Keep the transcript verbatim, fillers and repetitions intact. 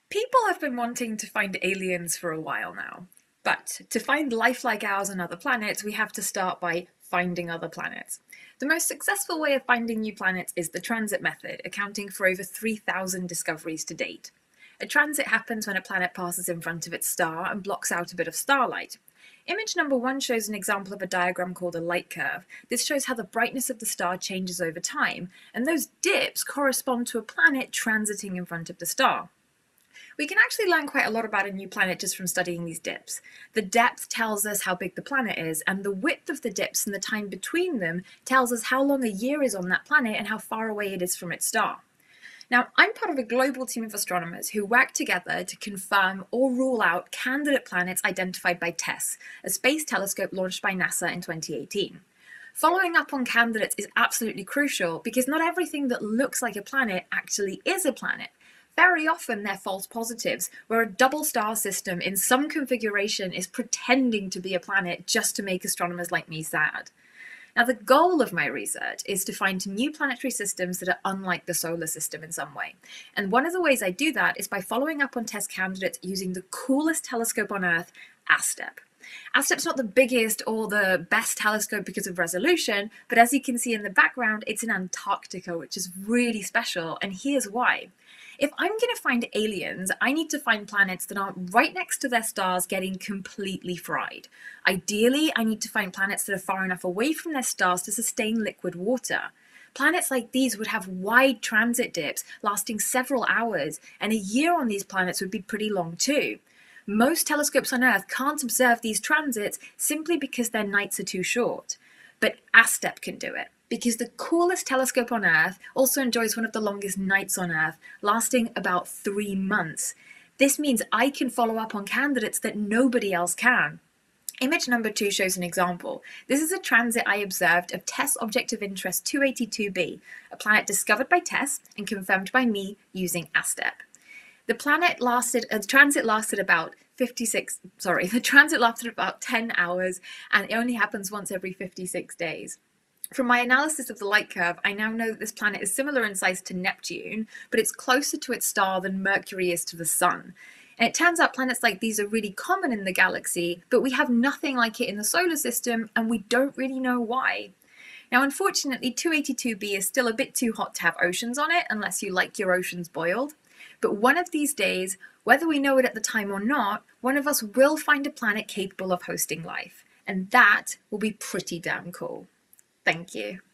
People have been wanting to find aliens for a while now, but to find life like ours on other planets, we have to start by finding other planets. The most successful way of finding new planets is the transit method, accounting for over three thousand discoveries to date. A transit happens when a planet passes in front of its star and blocks out a bit of starlight. Image number one shows an example of a diagram called a light curve. This shows how the brightness of the star changes over time, and those dips correspond to a planet transiting in front of the star. We can actually learn quite a lot about a new planet just from studying these dips. The depth tells us how big the planet is, and the width of the dips and the time between them tells us how long a year is on that planet and how far away it is from its star. Now, I'm part of a global team of astronomers who work together to confirm or rule out candidate planets identified by TESS, a space telescope launched by NASA in twenty eighteen. Following up on candidates is absolutely crucial because not everything that looks like a planet actually is a planet. Very often they're false positives, where a double star system in some configuration is pretending to be a planet just to make astronomers like me sad. Now, the goal of my research is to find new planetary systems that are unlike the solar system in some way. And one of the ways I do that is by following up on test candidates using the coolest telescope on Earth, ASTEP. ASTEP's not the biggest or the best telescope because of resolution, but as you can see in the background, it's in Antarctica, which is really special, and here's why. If I'm going to find aliens, I need to find planets that aren't right next to their stars getting completely fried. Ideally, I need to find planets that are far enough away from their stars to sustain liquid water. Planets like these would have wide transit dips lasting several hours, and a year on these planets would be pretty long too. Most telescopes on Earth can't observe these transits simply because their nights are too short. But ASTEP can do it, because the coolest telescope on Earth also enjoys one of the longest nights on Earth, lasting about three months. This means I can follow up on candidates that nobody else can. Image number two shows an example. This is a transit I observed of TESS Object of Interest two eighty-two b, a planet discovered by TESS and confirmed by me using ASTEP. The planet lasted, uh, the transit lasted about fifty-six, sorry, the transit lasted about ten hours, and it only happens once every fifty-six days. From my analysis of the light curve, I now know that this planet is similar in size to Neptune, but it's closer to its star than Mercury is to the Sun. And it turns out planets like these are really common in the galaxy, but we have nothing like it in the solar system, and we don't really know why. Now, unfortunately, two eighty-two b is still a bit too hot to have oceans on it, unless you like your oceans boiled. But one of these days, whether we know it at the time or not, one of us will find a planet capable of hosting life. And that will be pretty damn cool. Thank you.